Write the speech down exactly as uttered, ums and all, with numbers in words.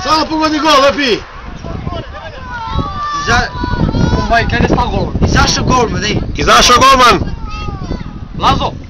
Samo pogodi gol, lepi! Ovaj, kada je stao golman? Izašao golman, ej! Izašao golman! Lazo!